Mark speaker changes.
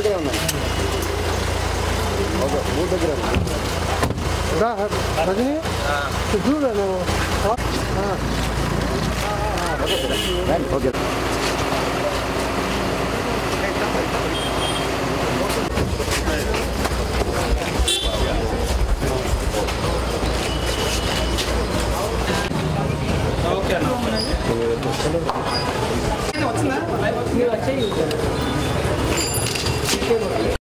Speaker 1: ఇక్కడే ఉన్నాయి. ఓకే ఊరి దగ్గర రజనీ చూడు ఓకే
Speaker 2: వచ్చిందా?